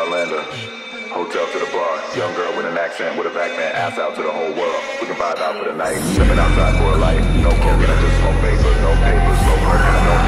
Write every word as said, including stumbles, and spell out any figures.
Outlander. Hotel to the bar, young girl with an accent, with a back man, ass out to the whole world. We can vibe out for the night, stepping outside for a light. No coke and I just smoke vapors, no papers, no work and I don't